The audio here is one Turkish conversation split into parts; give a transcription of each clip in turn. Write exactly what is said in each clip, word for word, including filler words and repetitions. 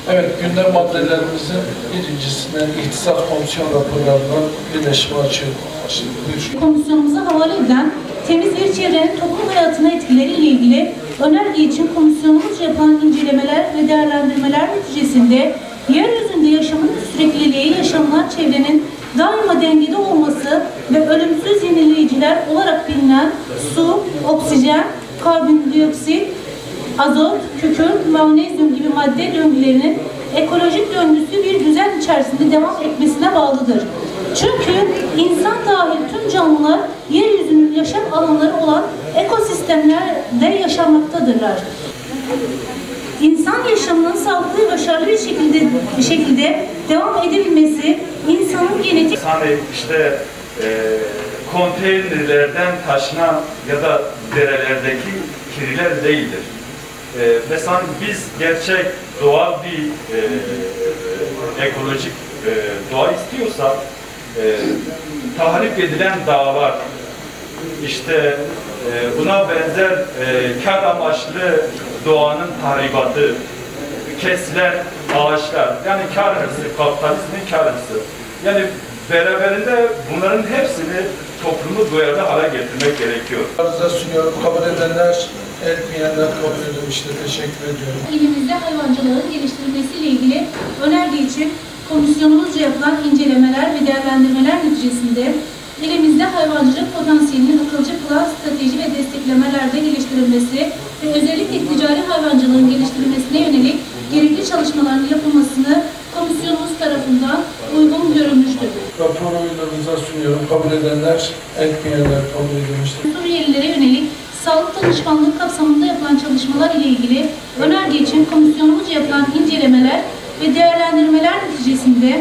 Evet, gündem maddelerimizin birincisinden ihtisas komisyon raporlarından birleşimi açıyor. Buyur. Komisyonumuza havale edilen temiz bir çevrenin toplum hayatına etkileriyle ilgili önerge için komisyonumuz yapılan incelemeler ve değerlendirmeler neticesinde yeryüzünde yaşamın sürekliliği, yaşanılan çevrenin daima dengede olması ve ölümsüz yenileyiciler olarak bilinen su, oksijen, karbondioksit, azot, kükürt, magnezyum gibi madde döngülerinin ekolojik döngüsü bir düzen içerisinde devam etmesine bağlıdır. Çünkü insan dahil tüm canlılar yeryüzünün yaşam alanları olan ekosistemlerde yaşamaktadırlar. İnsan yaşamının sağlıklı ve başarılı bir şekilde, bir şekilde devam edebilmesi, insanın genetik... Hani işte e, konteynerlerden taşınan ya da derelerdeki kirliler değildir. E, mesela biz gerçek doğal bir e, ekolojik e, doğa istiyorsak e, tahrip edilen dağlar, işte e, buna benzer e, kar amaçlı doğanın tahribatı, kesilen ağaçlar, yani kar hırsı, kapitalizmin kar hırsı. Yani beraberinde bunların hepsini toplumu duyarlı hale getirmek gerekiyor. Arıza sunuyorum, kabul edenler, etmeyenler kabul edilmiştir. Teşekkür ediyorum. İlimizde hayvancılığın geliştirilmesiyle ilgili önerge için komisyonumuzca yapılan incelemeler ve değerlendirmeler neticesinde ilimizde hayvancılık potansiyelinin akılcı plan, strateji ve desteklemelerde geliştirilmesi ve özellikle ticari hayvancılığın geliştirilmesine yönelik gerekli çalışmaların yapılmasını komisyonumuz tarafından uygun görülmüştür. Raporu oylarınıza sunuyorum. Kabul edenler, etmeyenler kabul edilmiştir. Suriyelilere yönelik sağlık danışmanlığı kapsamında yapılan çalışmalar ile ilgili önerge için komisyonumuzca yapılan incelemeler ve değerlendirmeler neticesinde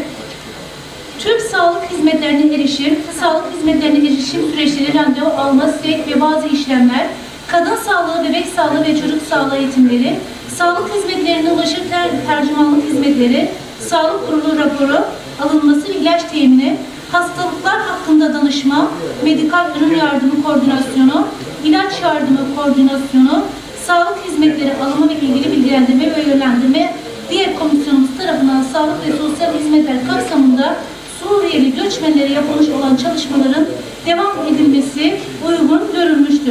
tüm sağlık hizmetlerine erişim, sağlık hizmetlerine erişim süreçleri, randevu alma, sevk ve bazı işlemler, kadın sağlığı, bebek sağlığı ve çocuk sağlığı eğitimleri, sağlık hizmetlerine ulaşım ter tercümanlık hizmetleri, sağlık kurulu raporu alınması ve ilaç temini, hastalıklar hakkında danışma, medikal ürün yardımı koordinasyonu, ilaç yardımı koordinasyonu, sağlık hizmetleri alımı ve ilgili bilgilendirme ve yönlendirme diğer komisyonumuz tarafından sağlık ve sosyal hizmetler kapsamında Suriyeli göçmenlere yapılmış olan çalışmaların devam edilmesi uygun görülmüştür.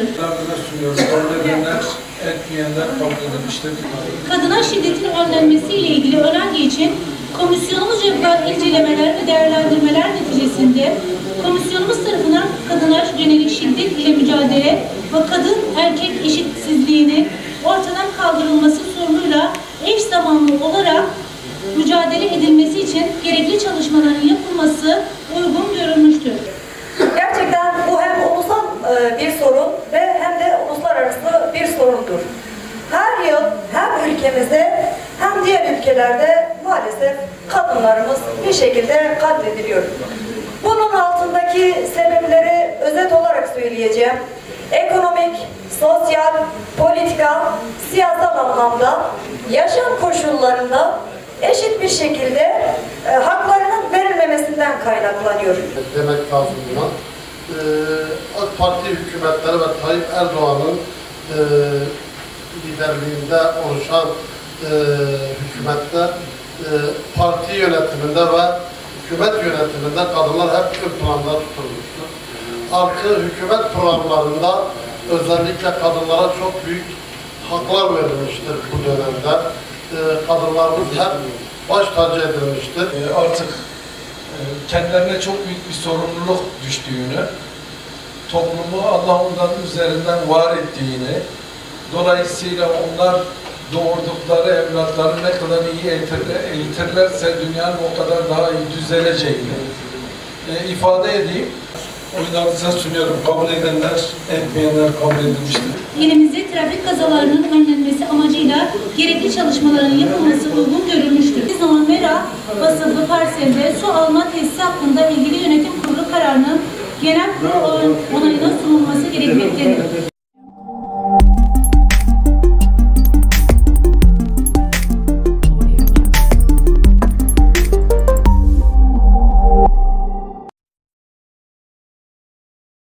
Kabul edenler, etmeyenler kabul edilmiştir. Kadına şiddetin önlenmesiyle ilgili önerge için komisyonumuz yapılan incelemeler ve değerlendirmeler neticesinde komisyonumuz tarafından kadına yönelik şiddet ile mücadele ve kadın erkek eşitsizliğinin ortadan kaldırılması sorunuyla eş zamanlı olarak mücadele edilmesi için gerekli çalışmaların yapılması uygun görülmüştür. Gerçekten bu hem ulusal bir sorun ve hem de uluslararası bir sorundur. Her yıl hem ülkemizde hem diğer ülkelerde maalesef kadınlarımız bir şekilde katlediliyor. Bunun altındaki sebepleri özet olarak söyleyeceğim. Ekonomik, sosyal, politika, siyasal anlamda yaşam koşullarında eşit bir şekilde e, haklarının verilmemesinden kaynaklanıyor. Demek lazım buna. Ee, AK Parti hükümetleri ve Tayyip Erdoğan'ın e, liderliğinde oluşan e, hükümette e, parti yönetiminde ve hükümet yönetiminde kadınlar hep ön planda tutulmuştur. Artı hükümet programlarında özellikle kadınlara çok büyük haklar verilmiştir bu dönemde. E, kadınlarımız hep baş tacı edilmiştir. E, artık e, kendilerine çok büyük bir sorumluluk düştüğünü, toplumu Allah onların üzerinden var ettiğini, dolayısıyla onlar doğurdukları evlatları ne kadar iyi eğitirlerse dünyanın o kadar daha iyi düzeleceğini e, ifade edeyim. Oylarınıza sunuyorum. Kabul edenler, etmeyenler kabul edilmiştir. İlimizde trafik kazalarının önlenmesi amacıyla gerekli çalışmaların yapılması uygun görülmüştür. Biz zaman Mera vasıflı parselde su alma tesisi hakkında ilgili yönetim kurulu kararının genel kurul onayına sunulması gerekmektedir.